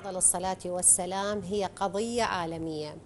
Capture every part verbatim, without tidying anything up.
أفضل الصلاة والسلام هي قضية عالمية،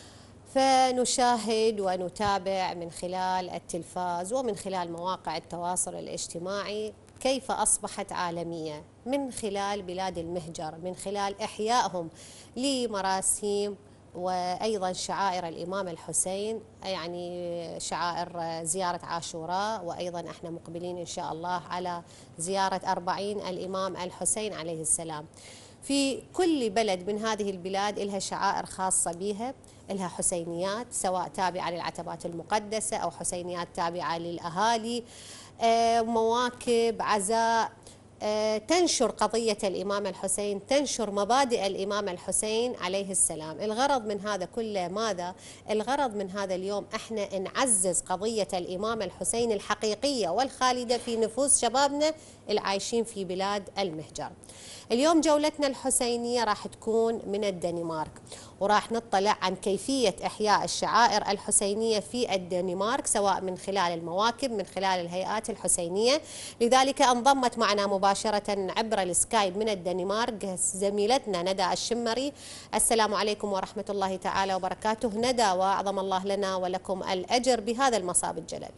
فنشاهد ونتابع من خلال التلفاز ومن خلال مواقع التواصل الاجتماعي كيف أصبحت عالمية من خلال بلاد المهجر، من خلال إحيائهم لمراسيم وأيضا شعائر الإمام الحسين، يعني شعائر زيارة عاشوراء، وأيضا احنا مقبلين إن شاء الله على زيارة أربعين الإمام الحسين عليه السلام. في كل بلد من هذه البلاد لها شعائر خاصة بها، لها حسينيات سواء تابعة للعتبات المقدسة أو حسينيات تابعة للأهالي، مواكب عزاء تنشر قضية الإمام الحسين، تنشر مبادئ الإمام الحسين عليه السلام. الغرض من هذا كله ماذا؟ الغرض من هذا اليوم احنا نعزز قضية الإمام الحسين الحقيقية والخالدة في نفوس شبابنا العايشين في بلاد المهجر. اليوم جولتنا الحسينية راح تكون من الدنمارك، وراح نطلع عن كيفية إحياء الشعائر الحسينية في الدنمارك سواء من خلال المواكب من خلال الهيئات الحسينية. لذلك انضمت معنا مباشرة عبر السكايب من الدنمارك زميلتنا ندى الشمري. السلام عليكم ورحمة الله تعالى وبركاته ندى، وأعظم الله لنا ولكم الأجر بهذا المصاب الجلل.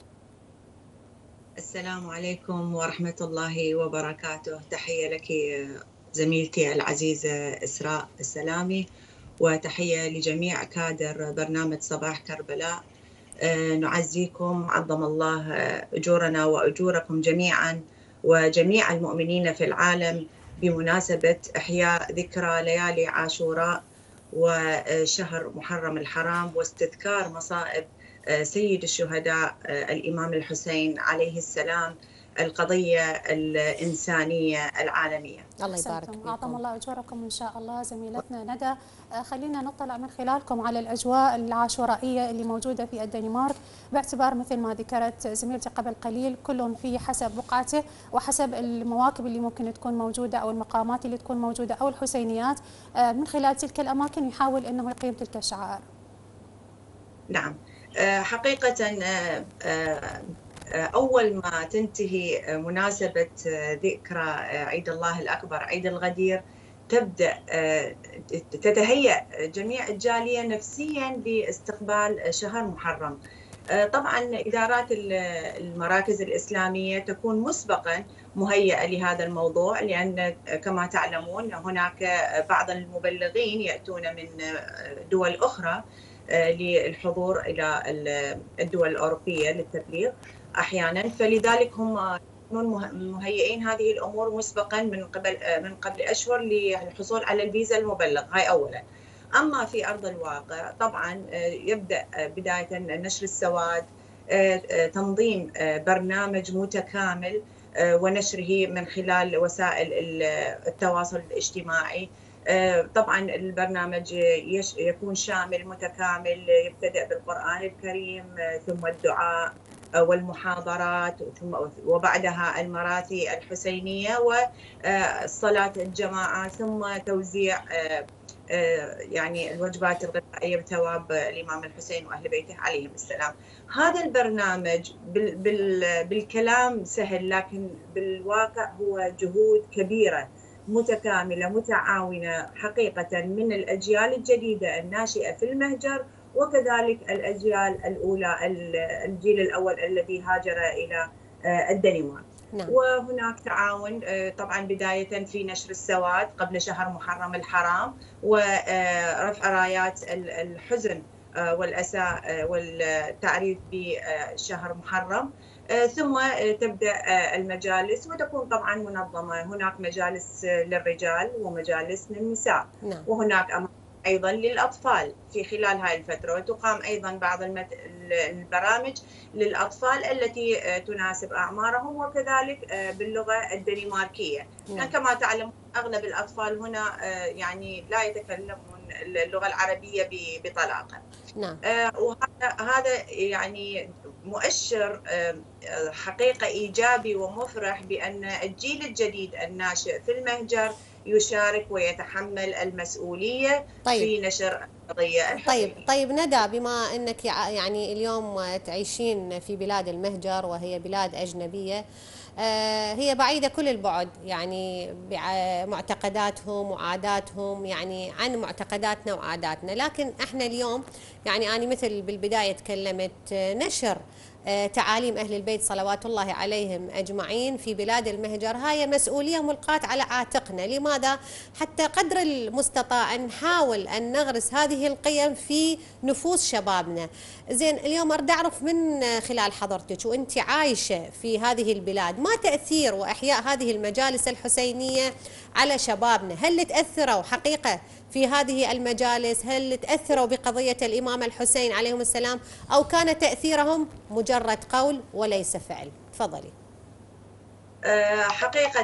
السلام عليكم ورحمة الله وبركاته. تحية لك زميلتي العزيزة إسراء السلامي، وتحية لجميع كادر برنامج صباح كربلاء. نعزيكم، عظم الله أجورنا وأجوركم جميعا وجميع المؤمنين في العالم بمناسبة إحياء ذكرى ليالي عاشوراء وشهر محرم الحرام واستذكار مصائب سيد الشهداء الإمام الحسين عليه السلام، القضية الإنسانية العالمية. الله يبارك فيكم. أعظم الله أجوركم إن شاء الله. زميلتنا ندى، خلينا نطلع من خلالكم على الأجواء العاشورائية اللي موجودة في الدنمارك، باعتبار مثل ما ذكرت زميلتي قبل قليل كل في حسب بقعته وحسب المواكب اللي ممكن تكون موجودة أو المقامات اللي تكون موجودة أو الحسينيات، من خلال تلك الأماكن يحاول أنه يقيم تلك الشعائر. نعم، حقيقة أول ما تنتهي مناسبة ذكرى عيد الله الأكبر عيد الغدير تبدأ تتهيأ جميع الجالية نفسيا باستقبال شهر محرم. طبعا إدارات المراكز الإسلامية تكون مسبقا مهيئة لهذا الموضوع، لأن كما تعلمون هناك بعض المبلغين يأتون من دول أخرى للحضور إلى الدول الأوروبية للتبليغ أحيانا، فلذلك هم يكونون مهيئين هذه الأمور مسبقا من قبل من قبل أشهر للحصول على الفيزا المبلغ. هاي أولا. أما في أرض الواقع طبعا يبدأ بداية نشر السواد، تنظيم برنامج متكامل ونشره من خلال وسائل التواصل الاجتماعي. طبعا البرنامج يكون شامل متكامل، يبتدأ بالقرآن الكريم ثم الدعاء والمحاضرات ثم وبعدها المراثي الحسينية والصلاة الجماعة ثم توزيع يعني الوجبات الغذائية بثواب الإمام الحسين وأهل بيته عليهم السلام. هذا البرنامج بالكلام سهل، لكن بالواقع هو جهود كبيرة متكاملة متعاونة حقيقة من الأجيال الجديدة الناشئة في المهجر، وكذلك الأجيال الأولى الجيل الأول الذي هاجر إلى الدنمارك. نعم. وهناك تعاون طبعا بداية في نشر السواد قبل شهر محرم الحرام ورفع رايات الحزن والأسى والتعريف بشهر محرم، ثم تبدأ المجالس وتكون طبعا منظمة. هناك مجالس للرجال ومجالس للنساء. نعم. وهناك أيضا للأطفال في خلال هاي الفترة، وتقام أيضا بعض البرامج للأطفال التي تناسب أعمارهم وكذلك باللغة الدنماركية. نعم. يعني كما تعلم أغلب الأطفال هنا يعني لا يتكلمون اللغة العربية بطلاقة. نعم. وهذا هذا يعني مؤشر حقيقة إيجابي ومفرح بأن الجيل الجديد الناشئ في المهجر يشارك ويتحمل المسؤولية. طيب. في نشر القضية الحسينية. طيب طيب ندى، بما أنك يعني اليوم تعيشين في بلاد المهجر وهي بلاد أجنبية، هي بعيدة كل البعد يعني بمعتقداتهم وعاداتهم يعني عن معتقداتنا وعاداتنا. لكن احنا اليوم يعني أنا مثل بالبداية تكلمت نشر تعاليم أهل البيت صلوات الله عليهم أجمعين في بلاد المهجر، هاي مسؤولية ملقاة على عاتقنا. لماذا؟ حتى قدر المستطاع نحاول أن نغرس هذه القيم في نفوس شبابنا. زين، اليوم أريد أعرف من خلال حضرتك وأنت عايشة في هذه البلاد، ما تأثير وإحياء هذه المجالس الحسينية على شبابنا؟ هل تأثروا حقيقة في هذه المجالس؟ هل تأثروا بقضية الإمام الحسين عليهم السلام، أو كان تأثيرهم مجرد قول وليس فعل؟ تفضلي. حقيقة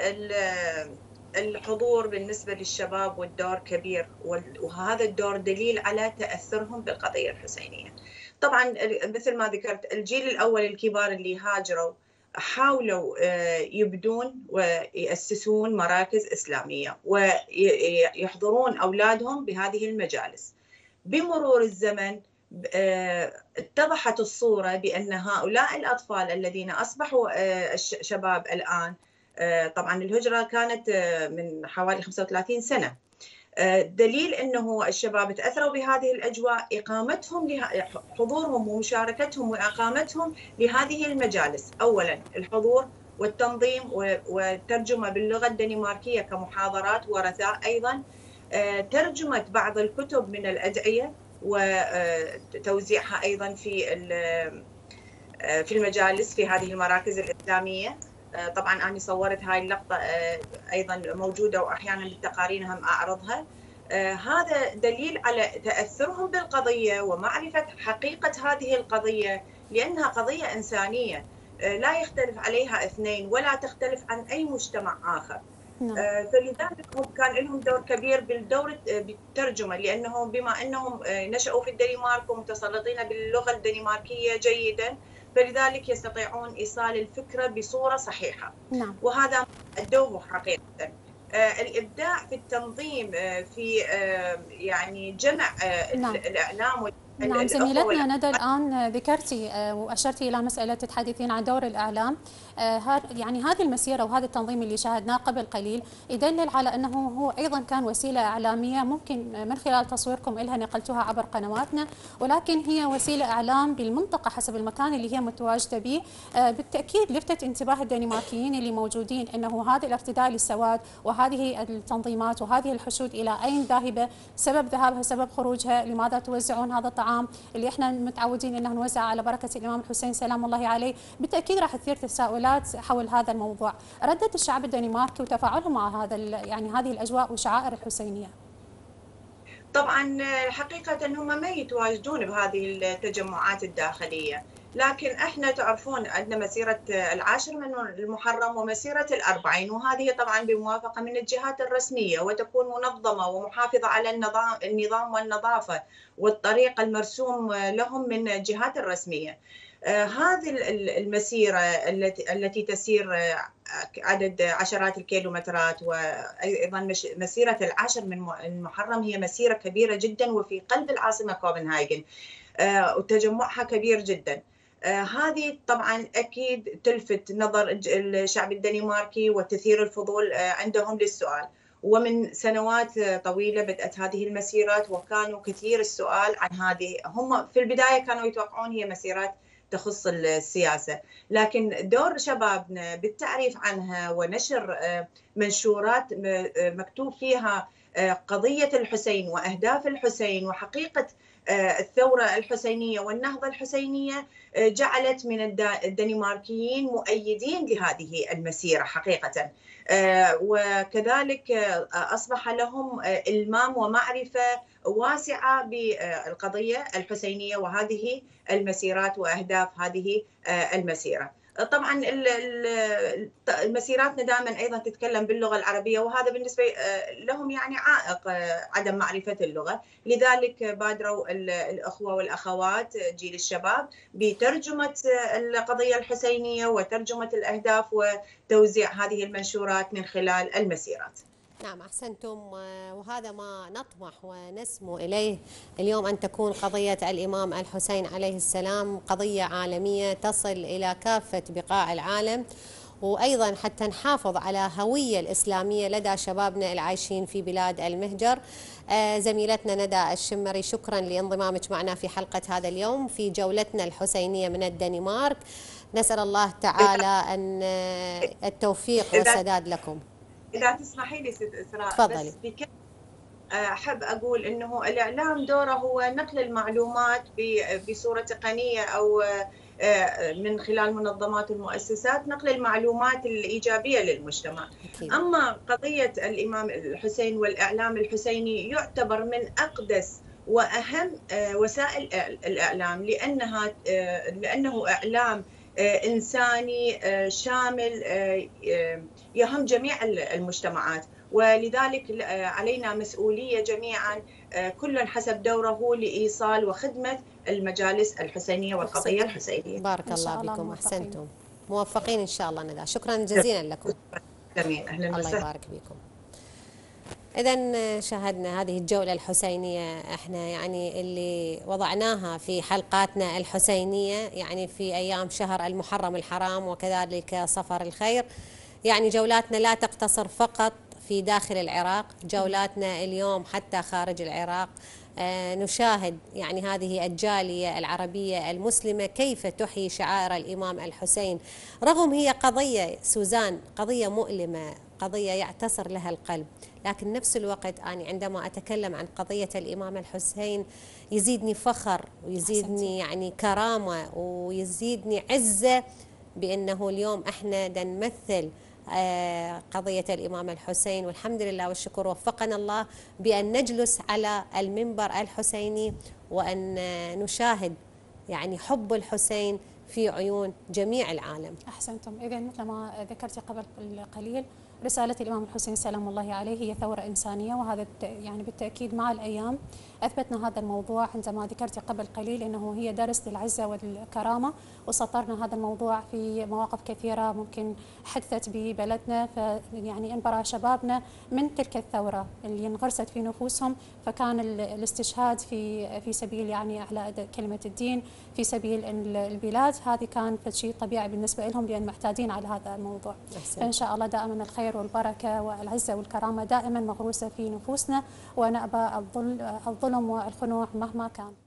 الحضور بالنسبة للشباب والدور كبير، وهذا الدور دليل على تأثرهم بالقضية الحسينية. طبعا مثل ما ذكرت، الجيل الأول الكبار اللي هاجروا حاولوا يبدون ويأسسون مراكز إسلامية ويحضرون أولادهم بهذه المجالس. بمرور الزمن اتضحت الصورة بأن هؤلاء الأطفال الذين أصبحوا شباب الآن، طبعا الهجرة كانت من حوالي خمسة وثلاثين سنة، دليل أنه الشباب تأثروا بهذه الأجواء، إقامتهم حضورهم ومشاركتهم وإقامتهم لهذه المجالس. أولا الحضور والتنظيم والترجمة باللغة الدنماركية كمحاضرات ورثاء، أيضا ترجمة بعض الكتب من الأدعية وتوزيعها أيضا في في المجالس في هذه المراكز الإسلامية. طبعا أنا صورت هاي اللقطة أيضا موجودة، وأحيانا بالتقارير هم أعرضها. هذا دليل على تأثرهم بالقضية ومعرفة حقيقة هذه القضية، لأنها قضية إنسانية لا يختلف عليها اثنين ولا تختلف عن أي مجتمع آخر. فلذلك هم كان لهم دور كبير بالدور بالترجمة، لأنهم بما أنهم نشأوا في الدنمارك ومتسلطين باللغة الدنماركية جيدا، فلذلك يستطيعون إيصال الفكرة بصورة صحيحة. نعم. وهذا أدوه حقيقة. الإبداع في التنظيم، في يعني جمع نعم. الإعلام. نعم زميلتنا ندى، الآن ذكرتي وأشرتي إلى مسألة تتحدثين عن دور الإعلام. يعني هذه المسيرة وهذا التنظيم اللي شاهدناه قبل قليل يدلل على أنه هو أيضا كان وسيلة إعلامية، ممكن من خلال تصويركم إلها نقلتوها عبر قنواتنا، ولكن هي وسيلة إعلام بالمنطقة حسب المكان اللي هي متواجدة به. بالتأكيد لفتت انتباه الدنماركيين اللي موجودين أنه هذا الارتداء للسواد وهذه التنظيمات وهذه الحشود إلى أين ذاهبة، سبب ذهابها، سبب خروجها، لماذا توزعون هذا الطعام اللي احنا متعودين انه نوزع على بركه الامام الحسين سلام الله عليه. بالتاكيد راح تثير تساؤلات حول هذا الموضوع. ردة الشعب الدنماركي وتفاعلهم مع هذا يعني هذه الاجواء والشعائر الحسينيه. طبعا حقيقه هم ما يتواجدون بهذه التجمعات الداخليه، لكن احنا تعرفون عندنا مسيره العاشر من المحرم ومسيره الأربعين، وهذه طبعا بموافقه من الجهات الرسميه، وتكون منظمه ومحافظه على النظام النظام والنظافه والطريقه المرسوم لهم من الجهات الرسميه. آه هذه المسيره التي التي تسير عدد عشرات الكيلومترات، وايضا مسيره العاشر من المحرم هي مسيره كبيره جدا وفي قلب العاصمه كوبنهاجن، آه وتجمعها كبير جدا. آه هذه طبعا أكيد تلفت نظر الشعب الدنماركي وتثير الفضول آه عندهم للسؤال. ومن سنوات طويلة بدأت هذه المسيرات، وكانوا كثير السؤال عن هذه. هم في البداية كانوا يتوقعون هي مسيرات تخص السياسة، لكن دور شبابنا بالتعريف عنها ونشر آه منشورات مكتوب فيها آه قضية الحسين وأهداف الحسين وحقيقة الثورة الحسينية والنهضة الحسينية، جعلت من الدنماركيين مؤيدين لهذه المسيرة حقيقة، وكذلك أصبح لهم إلمام ومعرفة واسعة بالقضية الحسينية وهذه المسيرات وأهداف هذه المسيرة. طبعا المسيراتنا دائما ايضا تتكلم باللغه العربيه، وهذا بالنسبه لهم يعني عائق عدم معرفه اللغه، لذلك بادروا الاخوه والاخوات جيل الشباب بترجمه القضيه الحسينيه وترجمه الاهداف وتوزيع هذه المنشورات من خلال المسيرات. نعم أحسنتم، وهذا ما نطمح ونسمو إليه اليوم، أن تكون قضية الإمام الحسين عليه السلام قضية عالمية تصل إلى كافة بقاع العالم. وأيضا حتى نحافظ على هوية الإسلامية لدى شبابنا العايشين في بلاد المهجر. آه زميلتنا ندى الشمري، شكرا لانضمامك معنا في حلقة هذا اليوم في جولتنا الحسينية من الدنمارك. نسأل الله تعالى أن التوفيق والسداد لكم. إذا تسمحي لي ست إسراء، تفضلي. بس بك أحب أقول أنه الإعلام دوره هو نقل المعلومات بصورة تقنية أو من خلال منظمات والمؤسسات، نقل المعلومات الإيجابية للمجتمع. أكيد. أما قضية الإمام الحسين والإعلام الحسيني يعتبر من أقدس وأهم وسائل الإعلام، لأنها لأنه إعلام إنساني شامل يهم جميع المجتمعات، ولذلك علينا مسؤولية جميعا كل حسب دوره لإيصال وخدمة المجالس الحسينية والقضية الحسينية. بارك الله بكم، أحسنتم، موفقين إن شاء الله ندى. شكرا جزيلا لكم. جميل، أهلا وسهلا. الله يبارك بكم. إذا شاهدنا هذه الجولة الحسينية، احنا يعني اللي وضعناها في حلقاتنا الحسينية يعني في أيام شهر المحرم الحرام وكذلك صفر الخير. يعني جولاتنا لا تقتصر فقط في داخل العراق، جولاتنا اليوم حتى خارج العراق. آه نشاهد يعني هذه الجالية العربية المسلمة كيف تحيي شعائر الإمام الحسين، رغم هي قضية سوزان قضية مؤلمة، قضية يعتصر لها القلب، لكن نفس الوقت أنا عندما أتكلم عن قضية الإمام الحسين يزيدني فخر ويزيدني يعني كرامة ويزيدني عزة بأنه اليوم احنا نمثل قضية الإمام الحسين، والحمد لله والشكر وفقنا الله بأن نجلس على المنبر الحسيني وأن نشاهد يعني حب الحسين في عيون جميع العالم. أحسنتم. إذا مثل ما ذكرت قبل قليل، رسالة الإمام الحسين سلام الله عليه هي ثورة إنسانية، وهذا يعني بالتأكيد مع الأيام أثبتنا هذا الموضوع عندما ذكرت قبل قليل أنه هي درس للعزة والكرامة، وسطرنا هذا الموضوع في مواقف كثيرة ممكن حدثت ببلدنا، فيعني انبرى شبابنا من تلك الثورة اللي انغرست في نفوسهم، فكان الاستشهاد في في سبيل يعني إعلاء كلمة الدين، في سبيل البلاد، هذه كان شيء طبيعي بالنسبة لهم لأن محتاجين على هذا الموضوع. فإن شاء الله دائما الخير والبركة والعزة والكرامة دائما مغروسة في نفوسنا، ونأبى الظلم والخنوع مهما كان.